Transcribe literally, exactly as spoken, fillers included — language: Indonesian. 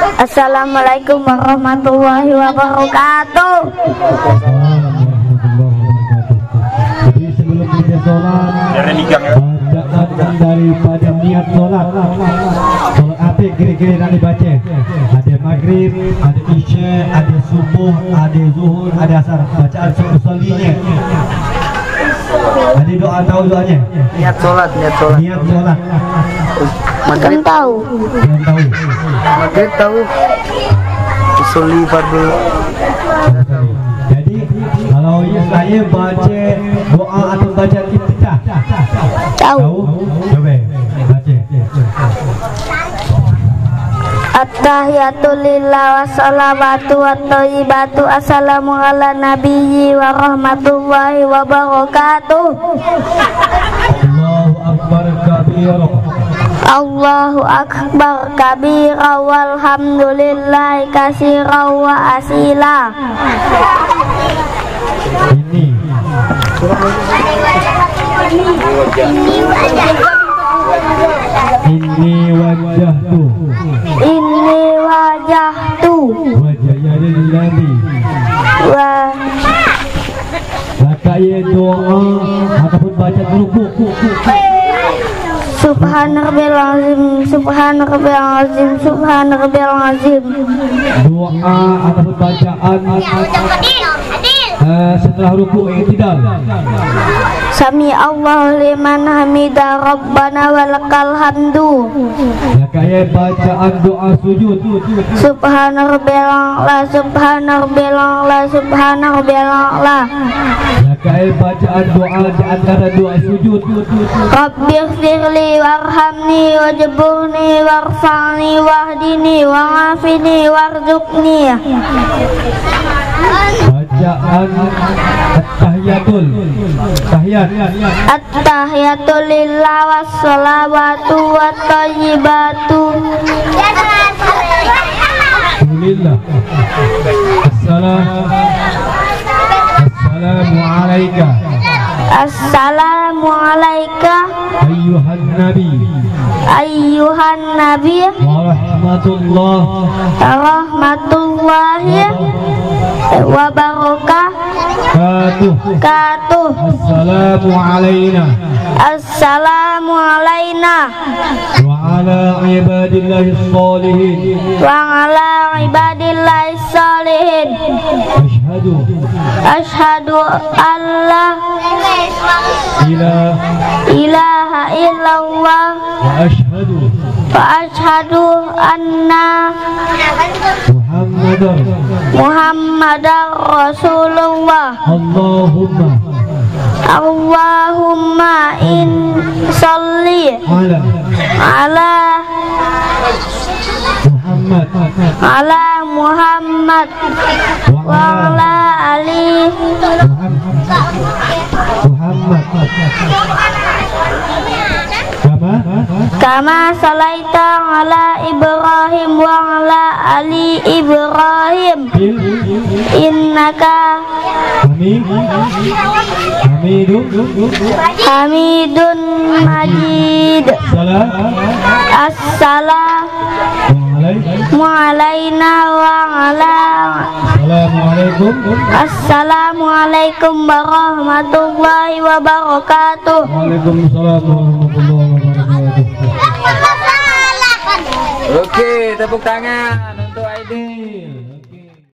Assalamualaikum warahmatullahi wabarakatuh. Jadi sebelum kita sholat, bacaan daripada niat sholat. Sholat apa kira-kira yang dibaca? Ada maghrib, ada isya, ada subuh, ada zuhur, ada asar. Bacaan usulinya. Ada doa, tahu doanya? Niat sholat, niat sholat. Niat sholat. Belum tahu. Belum tahu. Maghrib tahu. Usuli fardu. Jadi kalau saya baca doa atau baca iftitah, Tahu. Coba baca. At-tahiyatu lillah wassalawatu watthayyibatu assalamu ala nabiyyi wa rahmatullahi wa barakatuh. Allahu akbar kabira. Allahu akbar kabira walhamdulillahi katsira wa asila. Ini Ini wajah tu Ini wajah tu wajahnya Nabi. wa Rakaya doa ataupun baca ruku. Subhanarabbil azim, subhanarabbil azim, subhanarabbil azim. Doa ataupun bacaan uh, setelah ruku i'tidal. Sami Allahu liman hamida rabbana walakal hamdu. Rakaya bacaan doa sujud. Subhanarabbil a'la, subhanarabbil a'la, subhanarabbil a'la. Rakaya bacaan doa di antara doa sujud. Rabbighfirli warhamni wajburni warfa'ni wahdini wa'afini warzuqni. Bacaan at-tahiyatul tahiyat. At-tahiyatu lillah wassalawatu wattayyibatu Alhamdulillah. Assalam Assalamu alayka Assalamu alayka ayyuhan nabi ayyuhan nabi wa rahmatullah rahmatullahi wa barakatuh. Katuh. Assalamu alayna Assalamu alayna wa ala ibadillahi sholihin wa ala ibadillahi sholihin. Ashhadu Ashhadu an la ilaha ilaha illallah wa ashhadu wa ashhadu anna Muhammadar Muhammadar Rasulullah. Allahumma Allahumma in salli ala ala Muhammad ala Muhammad wa ala ali Muhammad Kama kama salaita ala Ibrahim wa ala ali Ibrahim innaka Hamid Hamidun Hamidun Majid. Salam Assalamu alaina wa ala Assalamualaikum Assalamualaikum warahmatullahi wabarakatuh. Waalaikumsalam warahmatullahi wabarakatuh. Oke, tepuk tangan untuk Aidil.